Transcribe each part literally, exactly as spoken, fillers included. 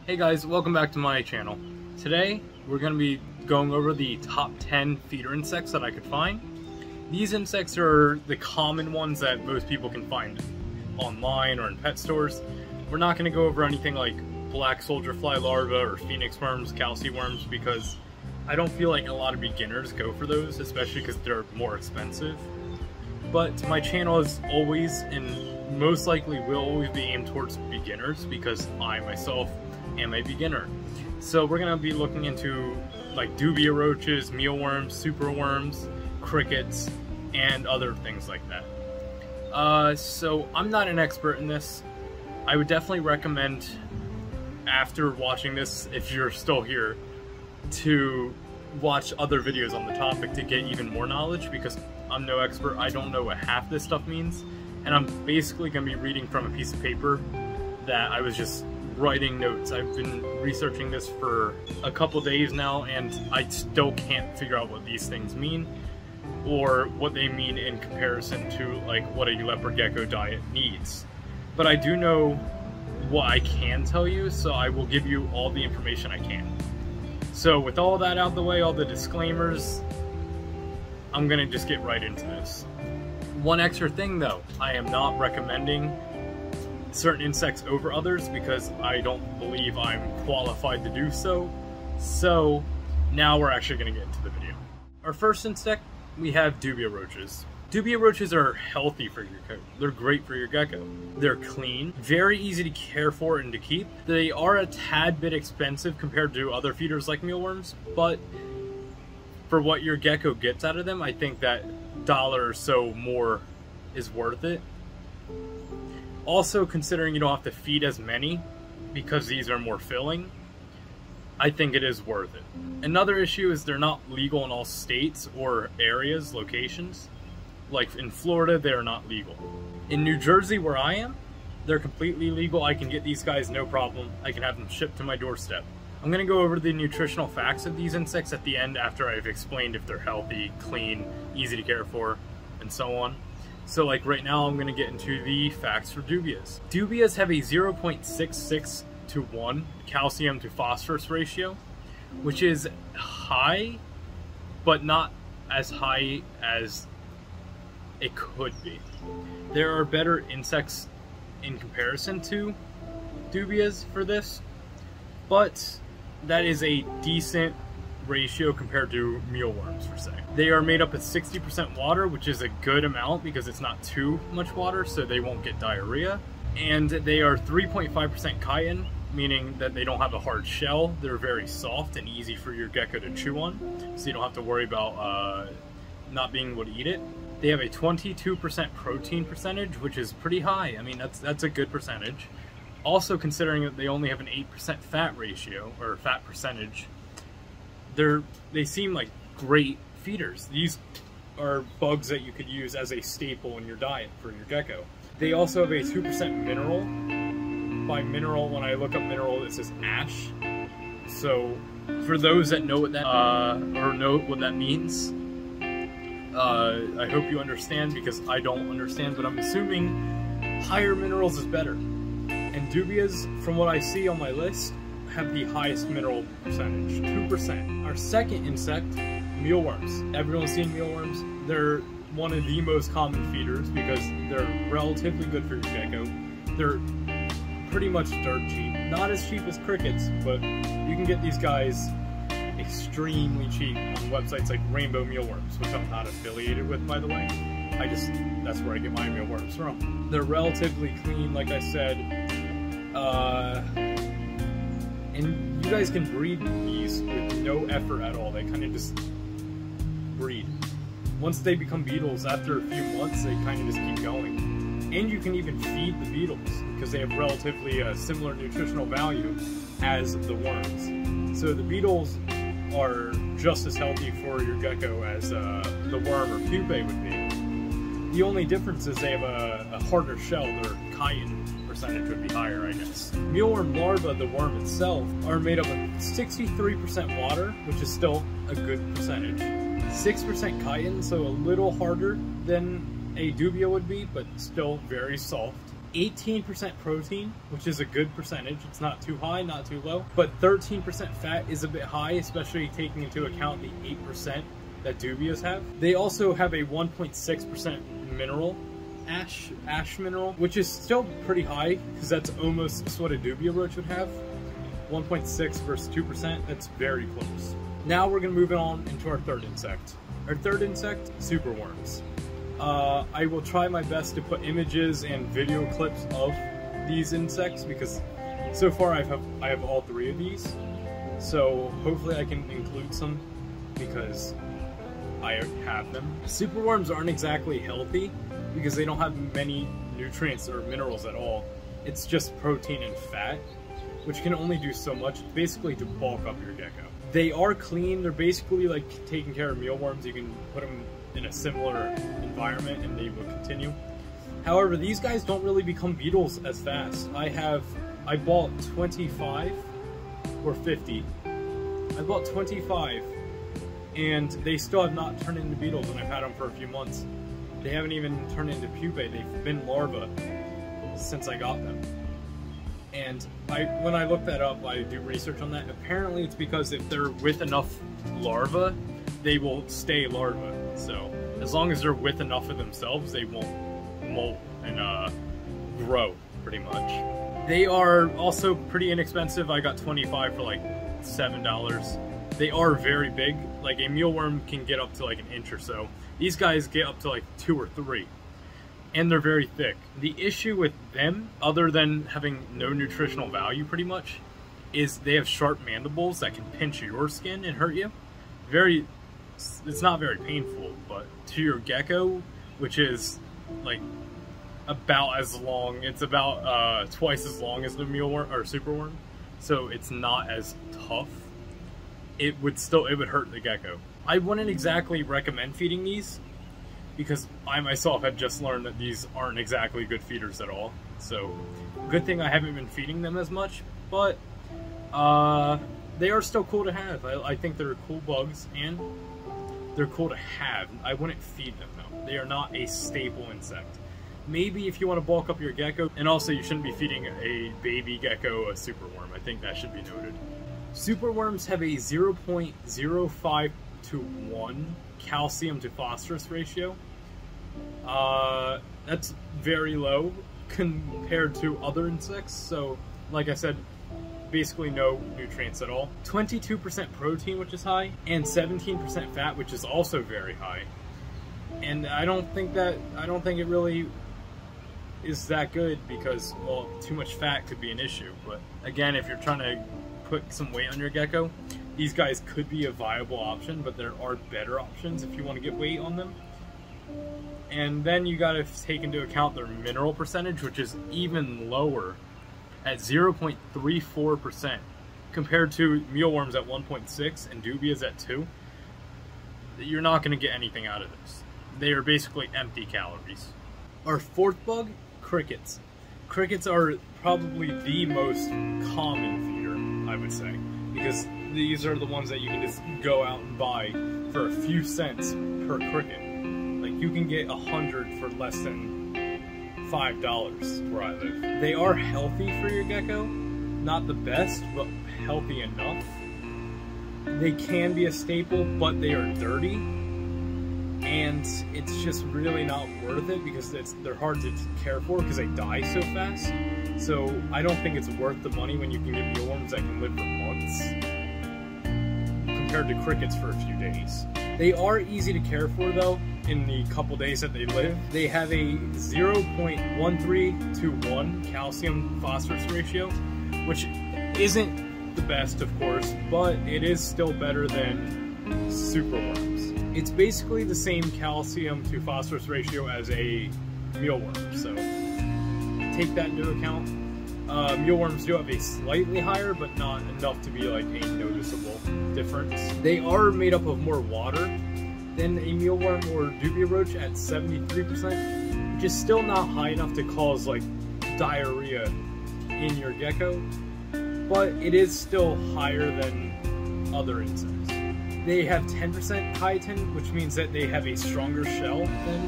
Hey guys, welcome back to my channel. Today we're going to be going over the top ten feeder insects that I could find. These insects are the common ones that most people can find online or in pet stores. We're not going to go over anything like black soldier fly larvae or phoenix worms, calci worms, because I don't feel like a lot of beginners go for those, especially because they're more expensive. But my channel is always and most likely will always be aimed towards beginners because I myself am a beginner. So we're going to be looking into like dubia roaches, mealworms, superworms, crickets, and other things like that. Uh, so I'm not an expert in this. I would definitely recommend, after watching this, if you're still here, to watch other videos on the topic to get even more knowledge, because I'm no expert. I don't know what half this stuff means, and I'm basically going to be reading from a piece of paper that I was just writing notes. I've been researching this for a couple days now, and I still can't figure out what these things mean or what they mean in comparison to like what a leopard gecko diet needs. But I do know what I can tell you, so I will give you all the information I can. So with all that out of the way, all the disclaimers, I'm gonna just get right into this. One extra thing though, I am not recommending certain insects over others because I don't believe I'm qualified to do so. So now we're actually going to get into the video. Our first insect, we have dubia roaches. Dubia roaches are healthy for your gecko. They're great for your gecko. They're clean, very easy to care for and to keep. They are a tad bit expensive compared to other feeders like mealworms, but for what your gecko gets out of them, I think that dollar or so more is worth it. Also, considering you don't have to feed as many because these are more filling, I think it is worth it. Another issue is they're not legal in all states or areas, locations. Like in Florida, they're not legal. In New Jersey, where I am, they're completely legal. I can get these guys no problem. I can have them shipped to my doorstep. I'm going to go over the nutritional facts of these insects at the end after I've explained if they're healthy, clean, easy to care for, and so on. So like right now I'm going to get into the facts for dubias. Dubias have a zero point six six to one calcium to phosphorus ratio, which is high, but not as high as it could be. There are better insects in comparison to dubias for this, but that is a decent ratio compared to mealworms per se. They are made up of sixty percent water, which is a good amount because it's not too much water, so they won't get diarrhea. And they are three point five percent chitin, meaning that they don't have a hard shell. They're very soft and easy for your gecko to chew on, so you don't have to worry about uh, not being able to eat it. They have a twenty-two percent protein percentage, which is pretty high. I mean, that's that's a good percentage. Also, considering that they only have an eight percent fat ratio, or fat percentage, They're, they seem like great feeders. These are bugs that you could use as a staple in your diet for your gecko. They also have a two percent mineral. By mineral, when I look up mineral, it says ash. So for those that know what that uh, or know what that means, uh, I hope you understand, because I don't understand, but I'm assuming higher minerals is better. And dubias, from what I see on my list, have the highest mineral percentage, two percent. Our second insect, mealworms. Everyone's seen mealworms. They're one of the most common feeders because they're relatively good for your gecko. They're pretty much dirt cheap. Not as cheap as crickets, but you can get these guys extremely cheap on websites like Rainbow Mealworms, which I'm not affiliated with, by the way. I just, that's where I get my mealworms from. They're relatively clean, like I said. Uh, And you guys can breed these with no effort at all. They kind of just breed. Once they become beetles, after a few months, they kind of just keep going. And you can even feed the beetles because they have relatively uh, similar nutritional value as the worms. So the beetles are just as healthy for your gecko as uh, the worm or pupae would be. The only difference is they have a, a harder shell. Their chitin percentage would be higher, I guess. Mealworm larvae, the worm itself, are made up of sixty-three percent water, which is still a good percentage. six percent chitin, so a little harder than a dubia would be, but still very soft. eighteen percent protein, which is a good percentage. It's not too high, not too low, but thirteen percent fat is a bit high, especially taking into account the eight percent that dubias have. They also have a one point six percent mineral, ash ash mineral, which is still pretty high because that's almost what a dubia roach would have. one point six versus two percent, that's very close. Now we're going to move on into our third insect. Our third insect, superworms. Uh, I will try my best to put images and video clips of these insects because so far I have I have all three of these. So hopefully I can include some because I have them. Superworms aren't exactly healthy because they don't have many nutrients or minerals at all. It's just protein and fat, which can only do so much, basically to bulk up your gecko. They are clean. They're basically like taking care of mealworms. You can put them in a similar environment and they will continue. However, these guys don't really become beetles as fast. I have, I bought twenty-five or fifty. I bought twenty-five and they still have not turned into beetles and I've had them for a few months. They haven't even turned into pupae. They've been larvae since I got them. And I, when I look that up, I do research on that. Apparently it's because if they're with enough larvae, they will stay larvae. So as long as they're with enough of themselves, they won't molt and uh, grow pretty much. They are also pretty inexpensive. I got twenty-five for like seven dollars. They are very big. Like a mealworm can get up to like an inch or so. These guys get up to like two or three. And they're very thick. The issue with them, other than having no nutritional value pretty much, is they have sharp mandibles that can pinch your skin and hurt you. Very, it's not very painful, but to your gecko, which is like about as long, it's about uh, twice as long as the mealworm or superworm, so it's not as tough. It would still, it would hurt the gecko. I wouldn't exactly recommend feeding these because I myself had just learned that these aren't exactly good feeders at all. So good thing I haven't been feeding them as much, but uh, they are still cool to have. I, I think they're cool bugs and they're cool to have. I wouldn't feed them though. They are not a staple insect. Maybe if you want to bulk up your gecko, and also you shouldn't be feeding a baby gecko a superworm. I think that should be noted. Superworms have a zero point zero five to one calcium to phosphorus ratio. Uh, that's very low compared to other insects. So, like I said, basically no nutrients at all. twenty-two percent protein, which is high, and seventeen percent fat, which is also very high. And I don't think that, I don't think it really is that good because, well, too much fat could be an issue. But again, if you're trying to put some weight on your gecko, these guys could be a viable option, but there are better options if you want to get weight on them. And then you got to take into account their mineral percentage, which is even lower at zero point three four percent compared to mealworms at one point six and dubias at two. You're not going to get anything out of this. They are basically empty calories. Our fourth bug, crickets. Crickets are probably the most common feeder, I would say, because these are the ones that you can just go out and buy for a few cents per cricket. Like you can get a hundred for less than five dollars where I live. They are healthy for your gecko, not the best, but healthy enough. They can be a staple, but they are dirty, and it's just really not worth it because it's, they're hard to care for because they die so fast. So I don't think it's worth the money when you can get mealworms that can live for months compared to crickets for a few days. They are easy to care for though in the couple days that they live. They have a zero point one three to one calcium phosphorus ratio, which isn't the best of course, but it is still better than superworms. It's basically the same calcium to phosphorus ratio as a mealworm, so take that into account. Uh, mealworms do have a slightly higher, but not enough to be like a noticeable difference. They are made up of more water than a mealworm or dubiaroach at seventy-three percent, which is still not high enough to cause like diarrhea in your gecko, but it is still higher than other insects. They have ten percent chitin, which means that they have a stronger shell than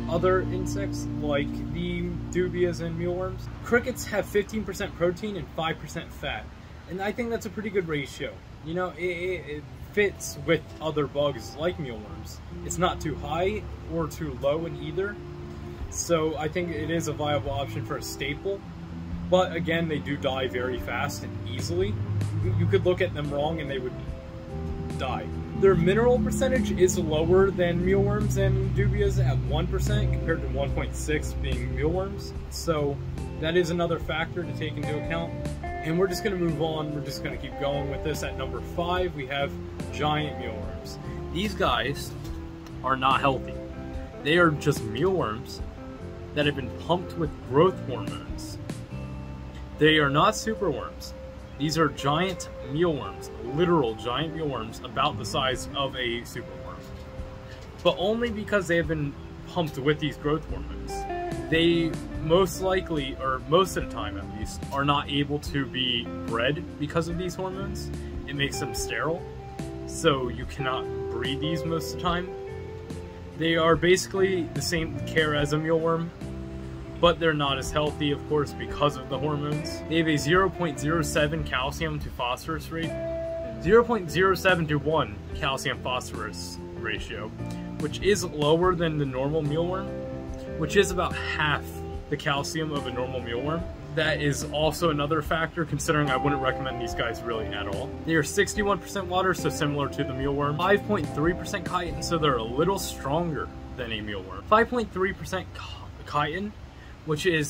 other insects like the dubias and mealworms. Crickets have fifteen percent protein and five percent fat, and I think that's a pretty good ratio. You know, it, it, it fits with other bugs like mealworms. It's not too high or too low in either, so I think it is a viable option for a staple. But again, they do die very fast and easily. You could look at them wrong and they would die. Their mineral percentage is lower than mealworms and dubias at one percent compared to one point six being mealworms. So that is another factor to take into account. And we're just going to move on. We're just going to keep going with this. At number five, we have giant mealworms. These guys are not healthy. They are just mealworms that have been pumped with growth hormones. They are not superworms. These are giant mealworms, literal giant mealworms about the size of a superworm. But only because they have been pumped with these growth hormones. They most likely, or most of the time at least, are not able to be bred because of these hormones. It makes them sterile, so you cannot breed these most of the time. They are basically the same care as a mealworm, but they're not as healthy, of course, because of the hormones. They have a zero point zero seven calcium to phosphorus rate, zero point zero seven to one calcium phosphorus ratio, which is lower than the normal mealworm, which is about half the calcium of a normal mealworm. That is also another factor, considering I wouldn't recommend these guys really at all. They are sixty-one percent water, so similar to the mealworm. five point three percent chitin, so they're a little stronger than a mealworm. five point three percent chitin, which is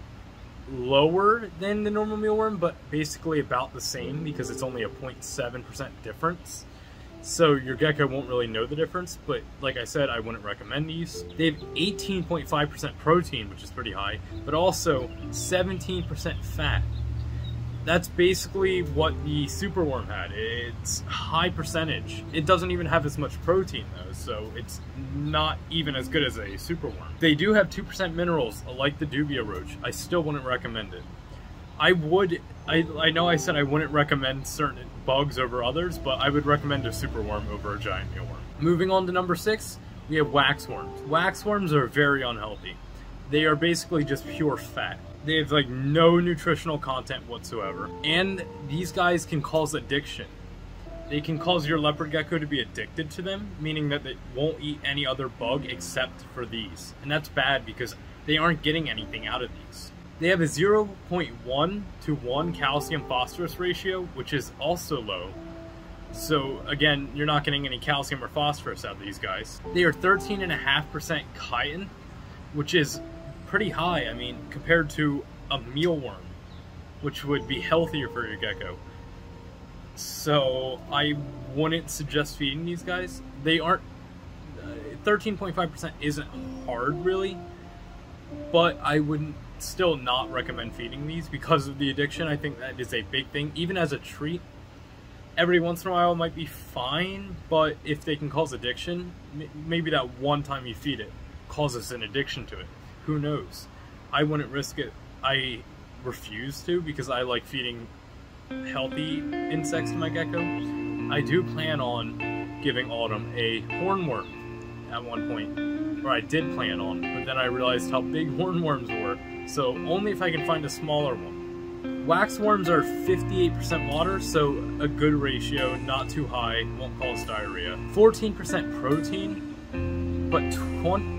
lower than the normal mealworm, but basically about the same because it's only a zero point seven percent difference. So your gecko won't really know the difference, but like I said, I wouldn't recommend these. They have eighteen point five percent protein, which is pretty high, but also seventeen percent fat. That's basically what the superworm had. It's high percentage. It doesn't even have as much protein though, so it's not even as good as a superworm. They do have two percent minerals, like the dubiaroach. I still wouldn't recommend it. I would, I, I know I said I wouldn't recommend certain bugs over others, but I would recommend a superworm over a giant mealworm. Moving on to number six, we have waxworms. Waxworms are very unhealthy. They are basically just pure fat. They have like no nutritional content whatsoever. And these guys can cause addiction. They can cause your leopard gecko to be addicted to them, meaning that they won't eat any other bug except for these. And that's bad because they aren't getting anything out of these. They have a zero point one to one calcium phosphorus ratio, which is also low. So again, you're not getting any calcium or phosphorus out of these guys. They are thirteen point five percent chitin, which is pretty high. I mean, compared to a mealworm, which would be healthier for your gecko. So I wouldn't suggest feeding these guys. They aren't, thirteen point five percent isn't hard really, but I wouldn't still not recommend feeding these because of the addiction. I think that is a big thing. Even as a treat, every once in a while it might be fine, but if they can cause addiction, maybe that one time you feed it causes an addiction to it. Who knows? I wouldn't risk it. I refuse to because I like feeding healthy insects to my gecko. I do plan on giving Autumn a hornworm at one point, or I did plan on, but then I realized how big hornworms were, so only if I can find a smaller one. Waxworms are fifty-eight percent water, so a good ratio, not too high, won't cause diarrhea. fourteen percent protein, but twenty...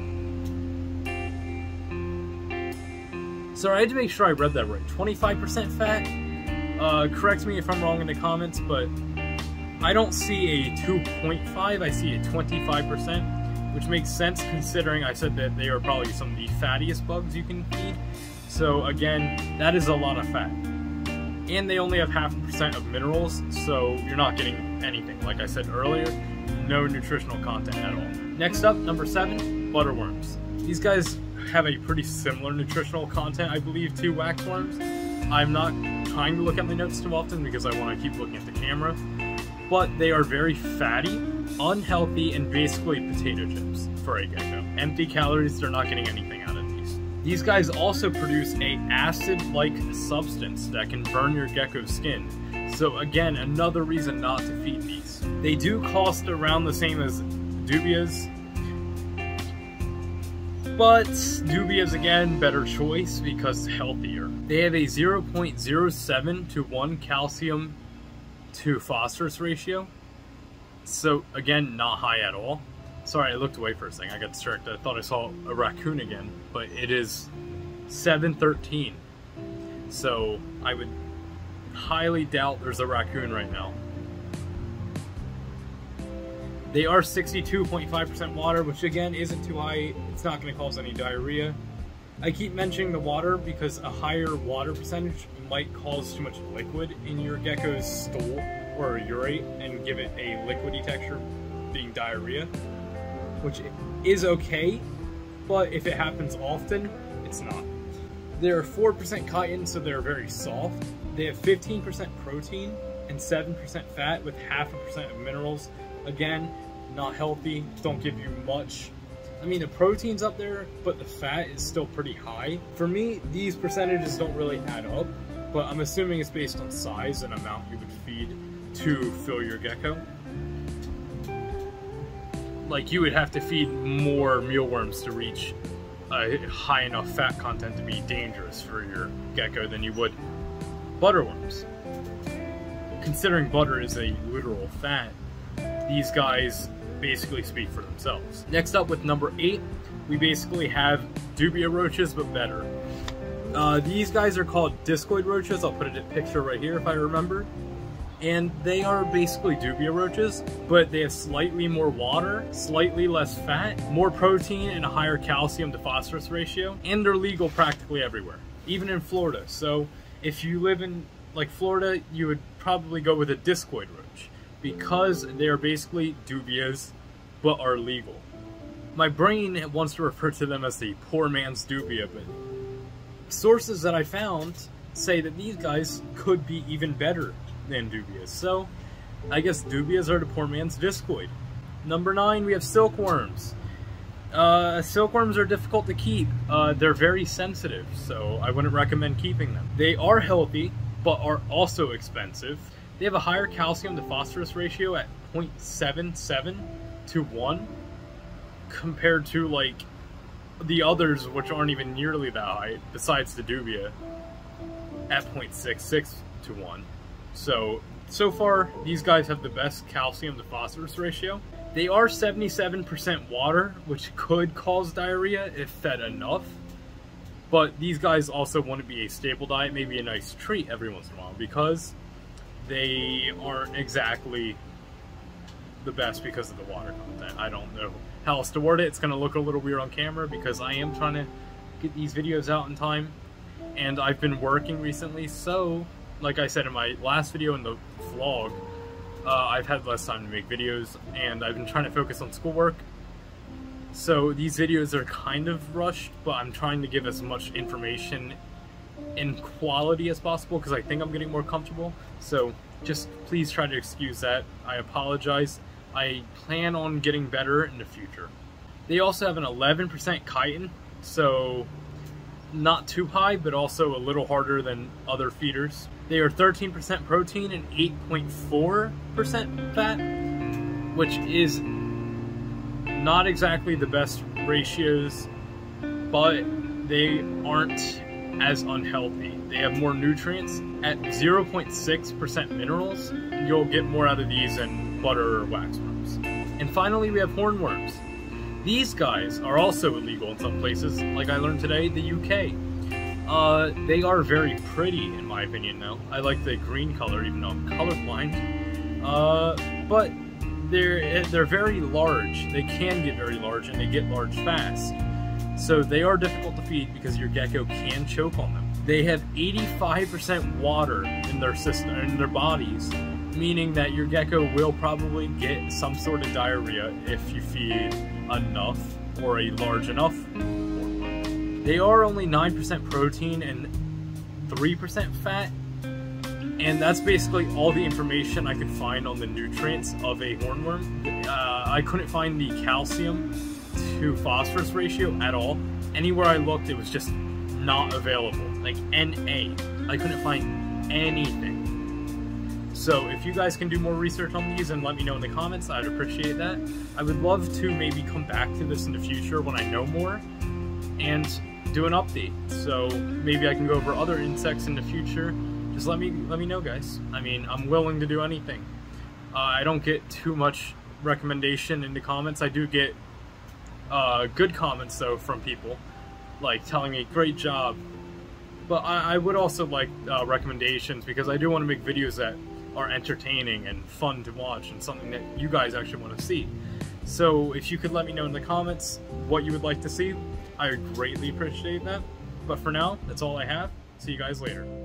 Sorry, I had to make sure I read that right. twenty-five percent fat? Uh, correct me if I'm wrong in the comments, but I don't see a two point five, I see a twenty-five percent, which makes sense considering I said that they are probably some of the fattiest bugs you can feed. So again, that is a lot of fat. And they only have half a percent of minerals, so you're not getting anything. Like I said earlier, no nutritional content at all. Next up, number seven, butterworms. These guys have a pretty similar nutritional content, I believe, to waxworms. I'm not trying to look at my notes too often because I want to keep looking at the camera, but they are very fatty, unhealthy, and basically potato chips for a gecko. Empty calories, they're not getting anything out of these. These guys also produce a acid-like substance that can burn your gecko's skin. So again, another reason not to feed these. They do cost around the same as dubias. But dubias, again, better choice because healthier. They have a zero point zero seven to one calcium to phosphorus ratio. So again, not high at all. Sorry, I looked away for a second. I got distracted. I thought I saw a raccoon again, but it is seven thirteen. So I would highly doubt there's a raccoon right now. They are sixty-two point five percent water, which again isn't too high. It's not going to cause any diarrhea. I keep mentioning the water because a higher water percentage might cause too much liquid in your gecko's stool or urate and give it a liquidy texture, being diarrhea, which is okay, but if it happens often, it's not. They're four percent chitin, so they're very soft. They have fifteen percent protein and seven percent fat with half a percent of minerals. Again, not healthy, don't give you much. I mean, the protein's up there, but the fat is still pretty high. For me, these percentages don't really add up, but I'm assuming it's based on size and amount you would feed to fill your gecko. Like, you would have to feed more mealworms to reach a high enough fat content to be dangerous for your gecko than you would butterworms. Considering butter is a literal fat, these guys basically speak for themselves. Next up, with number eight, we basically have dubiaroachs, but better. Uh, these guys are called discoid roaches. I'll put a picture right here if I remember. And they are basically dubiaroachs, but they have slightly more water, slightly less fat, more protein, and a higher calcium to phosphorus ratio. And they're legal practically everywhere, even in Florida. So if you live in like Florida, you would probably go with a discoid roach, because they are basically dubias, but are legal. My brain wants to refer to them as the poor man's dubia, but sources that I found say that these guys could be even better than dubias. So I guess dubias are the poor man's discoid. Number nine, we have silkworms. Uh, silkworms are difficult to keep. Uh, they're very sensitive, so I wouldn't recommend keeping them. They are healthy, but are also expensive. They have a higher calcium to phosphorus ratio at zero point seven seven to one compared to like the others, which aren't even nearly that high, besides the dubia, at zero point six six to one. So, so far, these guys have the best calcium to phosphorus ratio. They are seventy-seven percent water, which could cause diarrhea if fed enough. But these guys also want to be a staple diet, maybe a nice treat every once in a while, because they aren't exactly the best because of the water content. I don't know how else to word it. It's going to look a little weird on camera because I am trying to get these videos out in time, and I've been working recently, so like I said in my last video in the vlog, uh, I've had less time to make videos, and I've been trying to focus on schoolwork. So these videos are kind of rushed, but I'm trying to give as much information in quality as possible because I think I'm getting more comfortable. So just please try to excuse that. I apologize. I plan on getting better in the future. They also have an eleven percent chitin, so not too high, but also a little harder than other feeders. They are thirteen percent protein and eight point four percent fat, which is not exactly the best ratios, but they aren't as unhealthy. They have more nutrients. At zero point six percent minerals, you'll get more out of these than butter or waxworms. And finally, we have hornworms. These guys are also illegal in some places, like I learned today, the U K. Uh, they are very pretty, in my opinion, though. I like the green color, even though I'm colorblind. Uh, but they're, they're very large. They can get very large, and they get large fast. So they are difficult to feed because your gecko can choke on them. They have eighty-five percent water in their system, in their bodies, meaning that your gecko will probably get some sort of diarrhea if you feed enough or a large enough hornworm. They are only nine percent protein and three percent fat, and that's basically all the information I could find on the nutrients of a hornworm. Uh, I couldn't find the calcium to phosphorus ratio at all. Anywhere I looked, it was just not available. Like N A. I couldn't find anything. So if you guys can do more research on these and let me know in the comments, I'd appreciate that. I would love to maybe come back to this in the future when I know more. and do an update. So maybe I can go over other insects in the future. Just let me let me know, guys. I mean, I'm willing to do anything. Uh, I don't get too much recommendation in the comments. I do get uh, good comments though from people, like telling me great job. But I, I would also like uh, recommendations, because I do want to make videos that are entertaining and fun to watch and something that you guys actually want to see. So if you could let me know in the comments what you would like to see, I would greatly appreciate that. But for now, that's all I have. See you guys later.